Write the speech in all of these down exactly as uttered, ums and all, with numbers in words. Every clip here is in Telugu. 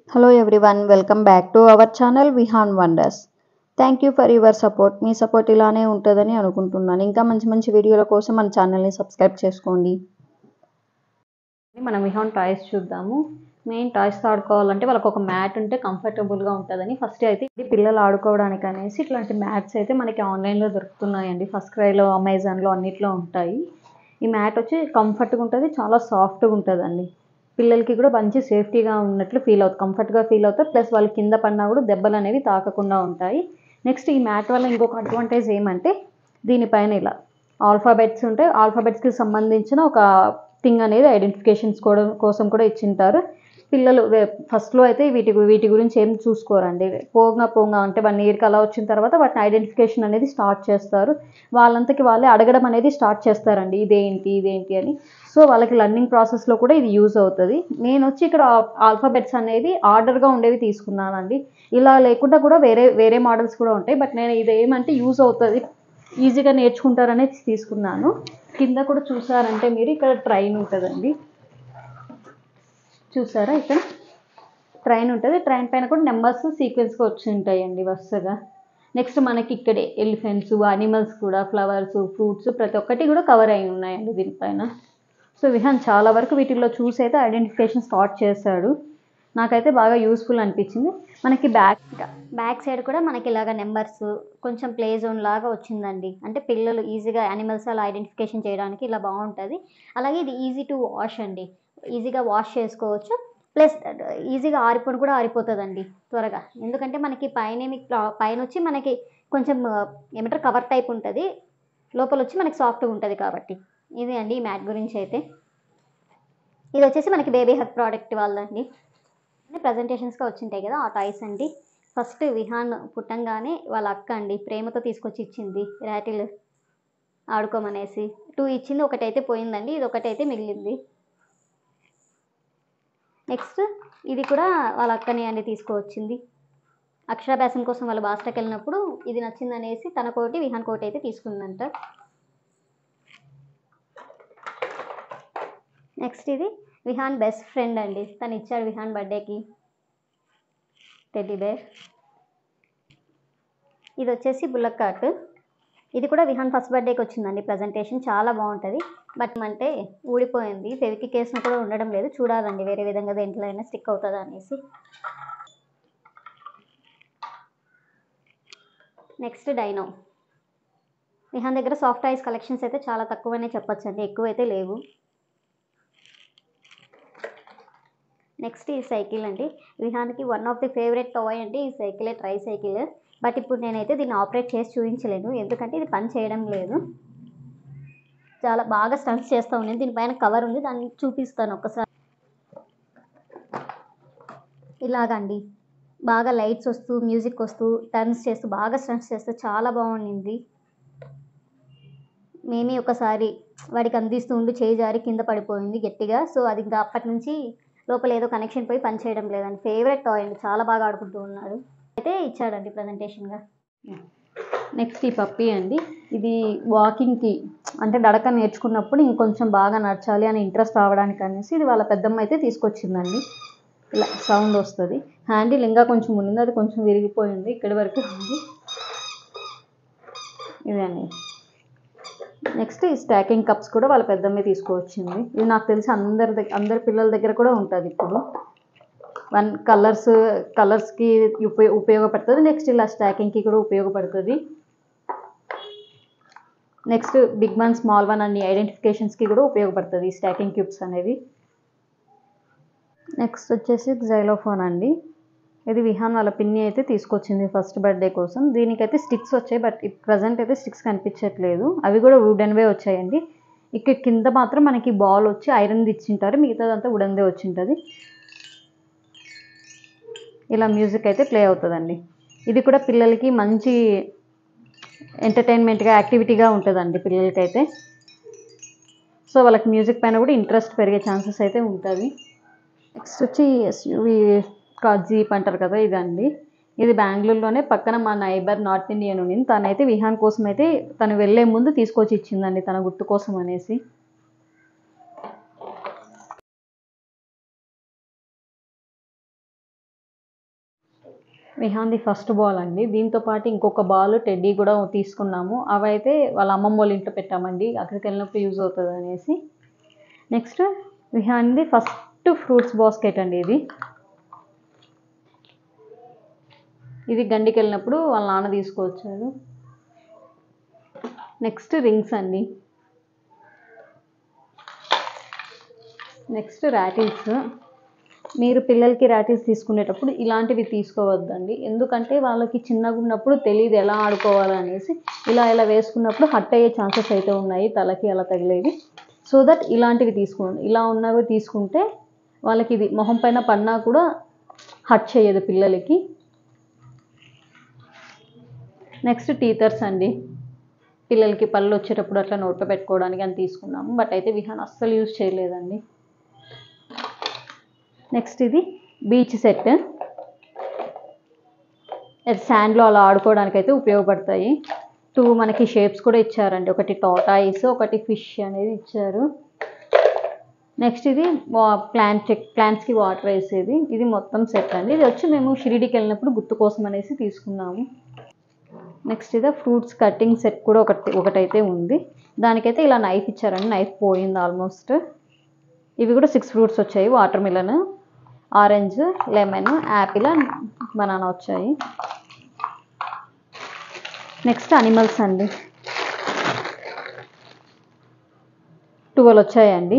Hello everyone, welcome back to our channel Vihan Wonders. Thank you for your support. మీ సపోర్ట్ ఇలానే ఉంటుందని అనుకుంటున్నాను. ఇంకా మంచి మంచి వీడియోల కోసం మన ఛానల్ని సబ్స్క్రైబ్ చేసుకోండి. మనం విహాన్ టాయ్స్ చూద్దాము. మెయిన్ టాయ్స్ ఆడుకోవాలంటే వాళ్ళకి ఒక మ్యాట్ ఉంటే కంఫర్టబుల్గా ఉంటుందని ఫస్ట్ అయితే ఇది పిల్లలు ఆడుకోవడానికి అనేసి ఇట్లాంటి మ్యాట్స్ అయితే మనకి ఆన్లైన్లో దొరుకుతున్నాయండి. ఫస్ట్ క్రైలో, అమెజాన్లో అన్నిట్లో ఉంటాయి. ఈ మ్యాట్ వచ్చి కంఫర్ట్గా ఉంటుంది, చాలా సాఫ్ట్గా ఉంటుందండి. పిల్లలకి కూడా మంచి సేఫ్టీగా ఉన్నట్లు ఫీల్ అవుతుంది, కంఫర్ట్గా ఫీల్ అవుతారు. ప్లస్ వాళ్ళు కింద పడినా కూడా దెబ్బలు అనేవి తాకకుండా ఉంటాయి. నెక్స్ట్ ఈ మ్యాట్ వల్ల ఇంకొక అడ్వాంటేజ్ ఏమంటే దీనిపైన ఇలా ఆల్ఫాబెట్స్ ఉంటాయి. ఆల్ఫాబెట్స్కి సంబంధించిన ఒక థింగ్ అనేది ఐడెంటిఫికేషన్స్ కూడా కోసం కూడా ఇచ్చింటారు. పిల్లలు ఫస్ట్లో అయితే వీటి వీటి గురించి ఏం చూసుకోరండి. పోగా పోగా అంటే వన్ ఇయర్కి అలా వచ్చిన తర్వాత వాటిని ఐడెంటిఫికేషన్ అనేది స్టార్ట్ చేస్తారు. వాళ్ళంతకి వాళ్ళే అడగడం అనేది స్టార్ట్ చేస్తారండి, ఇదేంటి ఇదేంటి అని. సో వాళ్ళకి లర్నింగ్ ప్రాసెస్లో కూడా ఇది యూజ్ అవుతుంది. నేను వచ్చి ఇక్కడ ఆల్ఫాబెట్స్ అనేవి ఆర్డర్గా ఉండేవి తీసుకున్నానండి. ఇలా లేకుండా కూడా వేరే వేరే మోడల్స్ కూడా ఉంటాయి. బట్ నేను ఇది ఏమంటే యూజ్ అవుతుంది, ఈజీగా నేర్చుకుంటారనేది తీసుకున్నాను. కింద కూడా చూసారంటే మీరు ఇక్కడ ట్రైన్ ఉంటుందండి. చూసారా, ఇక్కడ ట్రైన్ ఉంటుంది. ట్రైన్ పైన కూడా నెంబర్స్ సీక్వెన్స్గా వచ్చి ఉంటాయండి వరుసగా. నెక్స్ట్ మనకి ఇక్కడే ఎలిఫెంట్స్, అనిమల్స్ కూడా, ఫ్లవర్స్, ఫ్రూట్స్ ప్రతి ఒక్కటి కూడా కవర్ అయి ఉన్నాయండి దీనిపైన. సో విహాన్ చాలా వరకు వీటిల్లో చూసి అయితే ఐడెంటిఫికేషన్ స్టార్ట్ చేశాడు. నాకైతే బాగా యూస్ఫుల్ అనిపించింది. మనకి బ్యాక్ బ్యాక్ సైడ్ కూడా మనకి ఇలాగ నెంబర్స్ కొంచెం ప్లే జోన్ లాగా వచ్చిందండి. అంటే పిల్లలు ఈజీగా యానిమల్స్ అలా ఐడెంటిఫికేషన్ చేయడానికి ఇలా బాగుంటుంది. అలాగే ఇది ఈజీ టు వాష్ అండి, ఈజీగా వాష్ చేసుకోవచ్చు. ప్లస్ ఈజీగా ఆరిపోను కూడా ఆరిపోతుందండి త్వరగా. ఎందుకంటే మనకి పైన పైన వచ్చి మనకి కొంచెం ఏమంటారు కవర్ టైప్ ఉంటుంది, లోపల వచ్చి మనకి సాఫ్ట్గా ఉంటుంది కాబట్టి. ఇది అండి ఈ మ్యాట్ గురించి అయితే. ఇది వచ్చేసి మనకి బేబీ హగ్ ప్రోడక్ట్ వాళ్ళండి. ప్రజెంటేషన్స్గా వచ్చింటాయి కదా ఆ టాయ్స్ అండి. ఫస్ట్ విహాన్ పుట్టంగానే వాళ్ళ అక్క అండి ప్రేమతో తీసుకొచ్చి ఇచ్చింది ర్యాటిల్ ఆడుకోమనేసి. టూ ఇచ్చింది, ఒకటైతే పోయిందండి, ఇది ఒకటైతే మిగిలింది. నెక్స్ట్ ఇది కూడా వాళ్ళ అక్కని అండి తీసుకువచ్చింది. అక్షరాభ్యాసం కోసం వాళ్ళ బాస్టకి వెళ్ళినప్పుడు ఇది నచ్చిందనేసి తన కోటి విహాన్ కోటి అయితే తీసుకుందంట. నెక్స్ట్ ఇది విహాన్ బెస్ట్ ఫ్రెండ్ అండి, తను ఇచ్చాడు విహాన్ బర్త్డేకి టెడ్డీ బేర్. ఇది వచ్చేసి బుల్లక్ కార్ట్. ఇది కూడా విహాన్ ఫస్ట్ బర్త్డేకి వచ్చిందండి ప్రజెంటేషన్, చాలా బాగుంటుంది. బట్ అంటే ఊడిపోయింది, ఫెవికి కేసున కూడా ఉండడం లేదు. చూడాలండి వేరే విధంగా దేంట్లో అయినా స్టిక్ అవుతుందా అనేసి. Next dino. విహాన్ దగ్గర సాఫ్ట్ టాయ్స్ కలెక్షన్స్ అయితే చాలా తక్కువనే చెప్పొచ్చు అండి, ఎక్కువైతే లేవు. నెక్స్ట్ ఈ సైకిల్ అండి, విహాన్కి one of the favourite toy అండి ఈ సైకిలే, ట్రై సైకిల్. బట్ ఇప్పుడు నేనైతే దీన్ని ఆపరేట్ చేసి చూపించలేను, ఎందుకంటే ఇది పని చేయడం లేదు. చాలా బాగా స్టంట్స్ చేస్తూ ఉన్నాను. దీనిపైన కవర్ ఉంది, దాన్ని చూపిస్తాను ఒకసారి. ఇలాగండి బాగా లైట్స్ వస్తూ మ్యూజిక్ వస్తూ టర్న్స్ చేస్తూ బాగా స్టంట్స్ చేస్తూ చాలా బాగుండింది. మేమే ఒకసారి వాడికి అందిస్తూ ఉండి చేయి జారి కింద పడిపోయింది గట్టిగా. సో అది ఇంకా అప్పటి నుంచి లోపల ఏదో కనెక్షన్ పోయి పని చేయడం లేదండి. ఫేవరెట్ టాయ్ అండి, చాలా బాగా ఆడుకుంటూ ఉన్నాడు. అయితే ఇచ్చాడండి ప్రజెంటేషన్గా. నెక్స్ట్ ఈ పప్పీ అండి, ఇది వాకింగ్కి అంటే నడక నేర్చుకున్నప్పుడు ఇంకొంచెం బాగా నడచాలి అని ఇంట్రెస్ట్ రావడానికి అనేసి ఇది వాళ్ళ పెద్దమ్మ అయితే తీసుకొచ్చిందండి. ఇలా సౌండ్ వస్తుంది. హ్యాండిల్ ఇంకా కొంచెం ఉండింది, అది కొంచెం విరిగిపోయింది, ఇక్కడి వరకు ఉంది. ఇదండి. నెక్స్ట్ ఈ స్టాకింగ్ కప్స్ కూడా వాళ్ళ పెద్దమ్మే తీసుకువచ్చింది. ఇది నాకు తెలిసి అందరి దగ్గర అందరి పిల్లల దగ్గర కూడా ఉంటుంది ఇప్పుడు. వన్ కలర్స్ కలర్స్కి ఉపయోగ ఉపయోగపడుతుంది నెక్స్ట్ ఇలా స్టాకింగ్కి కూడా ఉపయోగపడుతుంది. Next big one, small one అన్ని ఐడెంటిఫికేషన్స్కి కూడా ఉపయోగపడుతుంది ఈ స్టాకింగ్ క్యూబ్స్ అనేవి. నెక్స్ట్ వచ్చేసి జైలోఫోన్ అండి, ఇది విహాన్ వాళ్ళ పిన్ని అయితే తీసుకొచ్చింది ఫస్ట్ బర్త్డే కోసం. దీనికైతే స్టిక్స్ వచ్చాయి, బట్ ప్రజెంట్ అయితే స్టిక్స్ కనిపించట్లేదు, అవి కూడా వుడెన్వే వచ్చాయండి. ఇక్కడ కింద మాత్రం మనకి బాల్ వచ్చి ఐరన్ది ఇచ్చింటారు, మిగతాదంతా వుడెన్దే వచ్చింటుంది. ఇలా మ్యూజిక్ అయితే ప్లే అవుతుందండి. ఇది కూడా పిల్లలకి మంచి ఎంటర్టైన్మెంట్గా యాక్టివిటీగా ఉంటుందండి పిల్లలకైతే. సో వాళ్ళకి మ్యూజిక్ పైన కూడా ఇంట్రెస్ట్ పెరిగే ఛాన్సెస్ అయితే ఉంటుంది. నెక్స్ట్ వచ్చి ఎస్యూవి కార్ జీప్ అంటారు కదా, ఇదండి. ఇది బెంగళూరులోనే పక్కన మా నైబర్ నార్త్ ఇండియన్ ఉంది, తనైతే విహాన్ కోసం అయితే తను వెళ్ళే ముందు తీసుకొచ్చి ఇచ్చిందండి తన గుర్తు కోసం అనేసి. విహాన్ది ఫస్ట్ బాల్ అండి. దీంతో పాటు ఇంకొక బాల్ టెడ్డీ కూడా తీసుకున్నాము. అవైతే వాళ్ళ అమ్మమ్మ వాళ్ళ ఇంట్లో పెట్టామండి, అక్కడికి వెళ్ళినప్పుడు యూజ్ అవుతుంది అనేసి. నెక్స్ట్ విహాన్ది ఫస్ట్ ఫ్రూట్స్ బాస్కెట్ అండి. ఇది ఇది గండికి వెళ్ళినప్పుడు వాళ్ళ నాన్న తీసుకొచ్చారు. నెక్స్ట్ రింగ్స్ అండి. Next rattles. మీరు పిల్లలకి ర్యాటిల్స్ తీసుకునేటప్పుడు ఇలాంటివి తీసుకోవద్దండి, ఎందుకంటే వాళ్ళకి చిన్నగా ఉన్నప్పుడు తెలియదు ఎలా ఆడుకోవాలనేసి. ఇలా ఇలా వేసుకున్నప్పుడు హట్ అయ్యే ఛాన్సెస్ అయితే ఉన్నాయి, తలకి అలా తగిలేవి. సో దట్ ఇలాంటివి తీసుకోండి. ఇలా ఉన్నవి తీసుకుంటే వాళ్ళకి ఇది మొహం పైన పడినా కూడా హట్ చేయదు పిల్లలకి. నెక్స్ట్ టీథర్స్ అండి. పిల్లలకి పళ్ళు వచ్చేటప్పుడు అట్లా నోట్లో పెట్టుకోవడానికి అని తీసుకున్నాము, బట్ అయితే విహాన్ అస్సలు యూజ్ చేయలేదండి. నెక్స్ట్ ఇది బీచ్ సెట్. అది శాండ్లో అలా ఆడుకోవడానికి అయితే ఉపయోగపడతాయి. టూ మనకి షేప్స్ కూడా ఇచ్చారండి, ఒకటి టాటాయిస్, ఒకటి ఫిష్ అనేది ఇచ్చారు. నెక్స్ట్ ఇది వా ప్లాంట్ ప్లాంట్స్కి వాటర్ వేసేది. ఇది మొత్తం సెట్ అండి. ఇది వచ్చి మేము షిరిడీకి వెళ్ళినప్పుడు గుర్తు కోసం అనేసి తీసుకున్నాము. నెక్స్ట్ ఇది ఫ్రూట్స్ కటింగ్ సెట్ కూడా ఒకటి ఒకటైతే ఉంది. దానికైతే ఇలా నైఫ్ ఇచ్చారండి, నైఫ్ పోయింది ఆల్మోస్ట్. ఇవి కూడా సిక్స్ ఫ్రూట్స్ వచ్చాయి, watermelon, orange, lemon, apple and banana వచ్చాయి. నెక్స్ట్ అనిమల్స్ అండి. ట్వెల్వ్ వచ్చాయండి.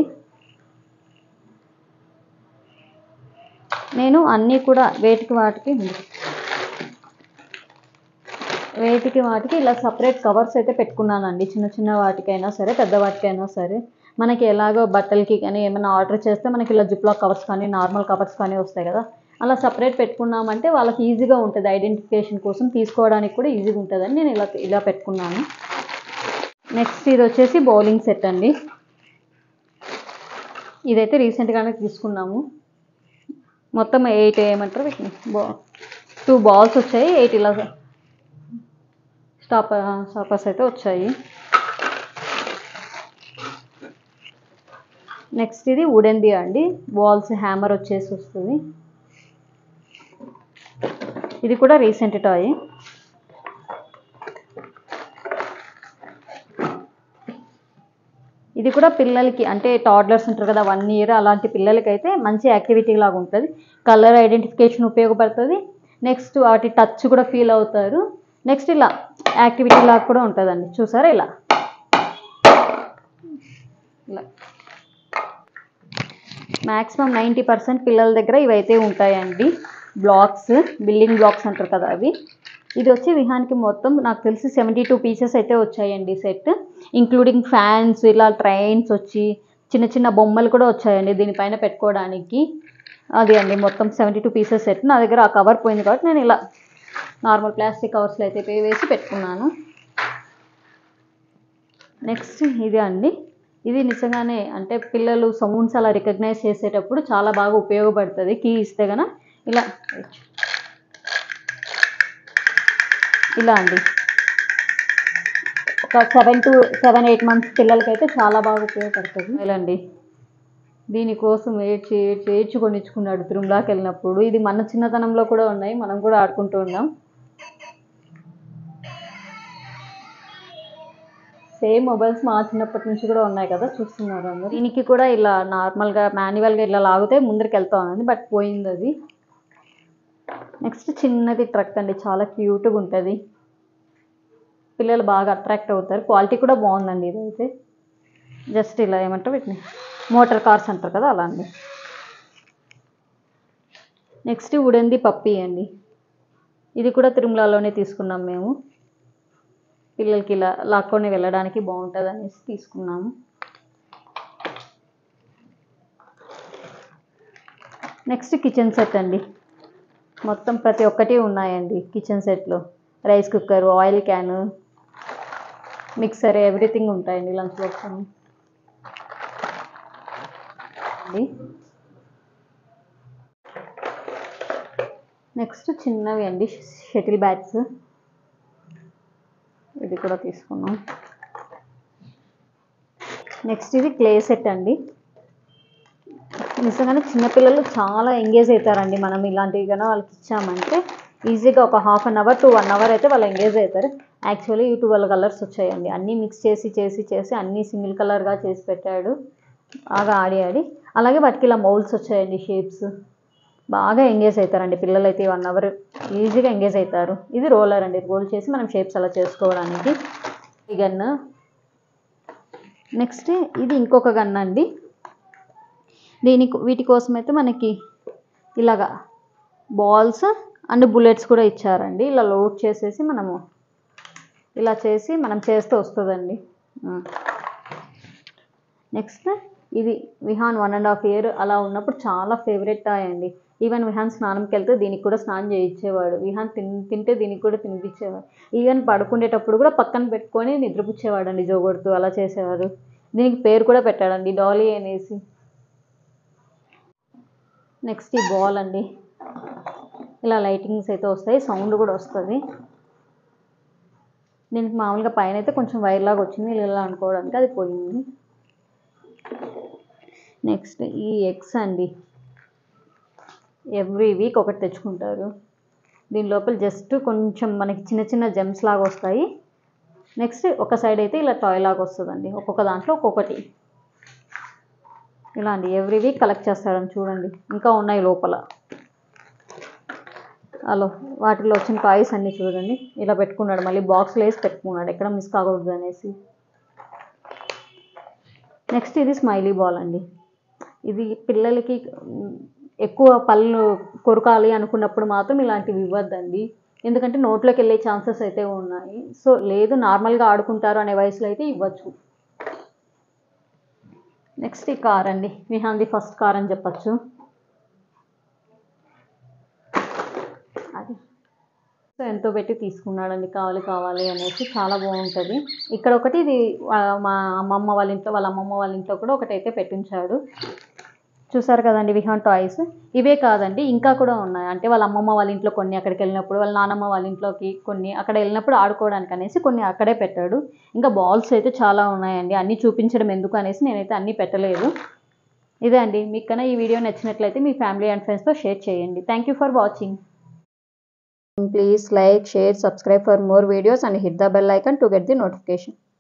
నేను అన్నీ కూడా వేటికి వాటికి వేటికి వాటికి ఇలా సపరేట్ కవర్స్ అయితే పెట్టుకున్నానండి, చిన్న చిన్న వాటికైనా సరే పెద్ద వాటికైనా సరే. మనకి ఎలాగో బట్టలకి కానీ ఏమైనా ఆర్డర్ చేస్తే మనకి ఇలా జిప్లాక్ కవర్స్ కానీ నార్మల్ కవర్స్ కానీ వస్తాయి కదా, అలా సపరేట్ పెట్టుకున్నామంటే వాళ్ళకి ఈజీగా ఉంటుంది, ఐడెంటిఫికేషన్ కోసం తీసుకోవడానికి కూడా ఈజీగా ఉంటుందని నేను ఇలా ఇలా పెట్టుకున్నాను. నెక్స్ట్ ఇది వచ్చేసి బౌలింగ్ సెట్ అండి. ఇదైతే రీసెంట్గానే తీసుకున్నాము. మొత్తం ఎయిట్ ఏమంటారు బా టూ బాల్స్ వచ్చాయి, ఎయిట్ ఇలా స్టాప్ స్టాపర్స్ అయితే వచ్చాయి. నెక్స్ట్ ఇది వుడెన్ది అండి, బాల్స్ హ్యామర్ వచ్చేసి వస్తుంది. ఇది కూడా రీసెంట్ టాయ్. ఇది కూడా పిల్లలకి అంటే టాడ్లర్స్ ఉంటారు కదా, వన్ ఇయర్ అలాంటి పిల్లలకి అయితే మంచి యాక్టివిటీ లాగా ఉంటుంది. కలర్ ఐడెంటిఫికేషన్ ఉపయోగపడుతుంది. నెక్స్ట్ వాటి టచ్ కూడా ఫీల్ అవుతారు. నెక్స్ట్ ఇలా యాక్టివిటీ లాగా కూడా ఉంటుందండి, చూసారా ఇలా ఇలా మ్యాక్సిమం నైంటీ పర్సెంట్ పిల్లల దగ్గర ఇవైతే ఉంటాయండి. బ్లాక్స్, బిల్డింగ్ బ్లాక్స్ అంటారు కదా అవి. ఇది వచ్చి విహాన్కి మొత్తం నాకు తెలిసి సెవెంటీ టూ పీసెస్ అయితే వచ్చాయండి సెట్, ఇంక్లూడింగ్ ఫ్యాన్స్, ఇలా ట్రైన్స్ వచ్చి చిన్న చిన్న బొమ్మలు కూడా వచ్చాయండి దీనిపైన పెట్టుకోవడానికి. అది అండి మొత్తం సెవెంటీ టూ పీసెస్ సెట్. నా దగ్గర ఆ కవర్ పోయింది కాబట్టి నేను ఇలా నార్మల్ ప్లాస్టిక్ కవర్స్లో అయితే పే వేసి పెట్టుకున్నాను. నెక్స్ట్ ఇది అండి. ఇది నిజంగానే అంటే పిల్లలు సౌండ్స్ అలా రికగ్నైజ్ చేసేటప్పుడు చాలా బాగా ఉపయోగపడుతుంది. కీ ఇస్తే కనుక ఇలా ఇలా అండి ఒక seven to seven eight months పిల్లలకైతే చాలా బాగా ఉపయోగపడుతుంది. ఇలా అండి దీనికోసం ఏడ్చి ఏడ్చి ఏడ్చి కొనిచ్చుకున్నాడు తిరుమలకి వెళ్ళినప్పుడు. ఇది మన చిన్నతనంలో కూడా ఉన్నాయి, మనం కూడా ఆడుకుంటూ ఉన్నాం. సేమ్ మొబైల్స్ మా చిన్నప్పటి నుంచి కూడా ఉన్నాయి కదా, చూస్తున్నారు అందరు. దీనికి కూడా ఇలా నార్మల్గా మాన్యువల్గా ఇలా లాగితే ముందరికి వెళ్తా ఉంది, బట్ పోయింది అది. నెక్స్ట్ చిన్నది ట్రక్ అండి, చాలా క్యూట్గా ఉంటుంది, పిల్లలు బాగా అట్రాక్ట్ అవుతారు. క్వాలిటీ కూడా బాగుందండి. ఇదైతే జస్ట్ ఇలా ఏమంటారు వీటిని మోటార్ కార్స్ అంటారు కదా అలా అండి. నెక్స్ట్ వుడెన్ది పప్పీ అండి. ఇది కూడా తిరుమలలోనే తీసుకున్నాం మేము, పిల్లలకి ఇలా లాక్కొని వెళ్ళడానికి బాగుంటుంది అనేసి తీసుకున్నాము. నెక్స్ట్ కిచెన్ సెట్ అండి. మొత్తం ప్రతి ఒక్కటి ఉన్నాయండి కిచెన్ సెట్లో. Rice cooker, oil can, mixer, everything ఉంటాయండి లంచ్ బాక్స్ అండి. నెక్స్ట్ చిన్నవి అండి షటిల్ బ్యాట్స్, ఇది కూడా తీసుకున్నాం. నెక్స్ట్ ఇది క్లే సెట్ అండి. నిజంగానే చిన్నపిల్లలు చాలా ఎంగేజ్ అవుతారండి మనం ఇలాంటివి కన్నా వాళ్ళకి ఇచ్చామంటే. ఈజీగా ఒక half an hour to one hour అయితే వాళ్ళు ఎంగేజ్ అవుతారు. యాక్చువల్లీ ఈ ట్వెల్వ్ కలర్స్ వచ్చాయండి, అన్నీ మిక్స్ చేసి చేసి చేసి అన్నీ సింగిల్ కలర్గా చేసి పెట్టాడు. బాగా ఆడి ఆడి అలాగే వాటికి ఇలా మౌల్డ్స్ వచ్చాయండి, షేప్స్. బాగా ఎంగేజ్ అవుతారండి పిల్లలు అయితే, వన్ అవర్ ఈజీగా ఎంగేజ్ అవుతారు. ఇది రోలర్ అండి, రోల్ చేసి మనం షేప్స్ అలా చేసుకోవడానికి. ఈ గన్. నెక్స్ట్ ఇది ఇంకొక గన్ అండి. దీనికి వీటి కోసం అయితే మనకి ఇలాగా బాల్స్ అండ్ బుల్లెట్స్ కూడా ఇచ్చారండి. ఇలా లోడ్ చేసేసి మనము ఇలా చేసి మనం చేస్తే వస్తుందండి. నెక్స్ట్ ఇది Vihan one and half year అలా ఉన్నప్పుడు చాలా ఫేవరెట్ టాయ్ అండి. ఈవెన్ విహాన్ స్నానంకి వెళ్తే దీనికి కూడా స్నానం చేయించేవాడు. విహాన్ తిన్ తింటే దీనికి కూడా తినిపించేవాడు. ఈవెన్ పడుకునేటప్పుడు కూడా పక్కన పెట్టుకొని నిద్రపుచ్చేవాడు అండి, జోగొడుతూ అలా చేసేవాడు. దీనికి పేరు కూడా పెట్టాడండి, డాలీ అనేసి. నెక్స్ట్ ఈ బాల్ అండి, ఇలా లైటింగ్స్ అయితే వస్తాయి, సౌండ్ కూడా వస్తుంది. దీనికి మామూలుగా పైన అయితే కొంచెం వైర్ లాగా వచ్చింది, ఇలా అనుకోవడానికి అది పోయింది. నెక్స్ట్ ఈ ఎగ్స్ అండి, ఎవ్రీ వీక్ ఒకటి తెచ్చుకుంటారు. దీని లోపల జస్ట్ కొంచెం మనకి చిన్న చిన్న జెమ్స్ లాగా వస్తాయి. నెక్స్ట్ ఒక సైడ్ అయితే ఇలా టాయ్ లాగా వస్తుందండి, ఒక్కొక్క దాంట్లో ఒక్కొక్కటి. ఇలా అండి ఎవ్రీ వీక్ కలెక్ట్ చేస్తాడని చూడండి, ఇంకా ఉన్నాయి లోపల. అలా వాటిలో వచ్చిన టాయ్స్ అన్నీ చూడండి, ఇలా పెట్టుకున్నాడు, మళ్ళీ బాక్స్లో వేసి పెట్టుకున్నాడు ఎక్కడ మిస్ కాకూడదు అనేసి. నెక్స్ట్ ఇది స్మైలీ బాల్ అండి. ఇది పిల్లలకి ఎక్కువ పళ్ళు కొరకాలి అనుకున్నప్పుడు మాత్రం ఇలాంటివి ఇవ్వద్దండి, ఎందుకంటే నోట్లోకి వెళ్ళే ఛాన్సెస్ అయితే ఉన్నాయి. సో లేదు నార్మల్గా ఆడుకుంటారు అనే వయసులో అయితే ఇవ్వచ్చు. నెక్స్ట్ ఈ కార్ అండి, విహాన్ది ఫస్ట్ కార్ అని చెప్పచ్చు. అది సో ఎంతో పెట్టి తీసుకున్నాడండి, కావాలి కావాలి అనేసి. చాలా బాగుంటుంది. ఇక్కడ ఒకటి ఇది మా అమ్మమ్మ వాళ్ళ ఇంట్లో వాళ్ళ అమ్మమ్మ వాళ్ళ ఇంట్లో కూడా ఒకటైతే పెట్టించాడు. చూసారు కదండి విహాన్ టాయ్స్. ఇవే కాదండి ఇంకా కూడా ఉన్నాయి, అంటే వాళ్ళ అమ్మమ్మ వాళ్ళ ఇంట్లో కొన్ని, అక్కడికి వెళ్ళినప్పుడు వాళ్ళ నానమ్మ వాళ్ళ ఇంట్లోకి కొన్ని, అక్కడ వెళ్ళినప్పుడు ఆడుకోవడానికి అనేసి కొన్ని అక్కడే పెట్టాడు. ఇంకా బాల్స్ అయితే చాలా ఉన్నాయండి, అన్నీ చూపించడం ఎందుకు అనేసి నేనైతే అన్నీ పెట్టలేదు. ఇదే అండి, మీకు కన్నా ఈ వీడియో నచ్చినట్లయితే మీ ఫ్యామిలీ అండ్ ఫ్రెండ్స్తో షేర్ చేయండి. Thank you for watching. Please like, share, subscribe for more videos and hit the bell icon to get the notification.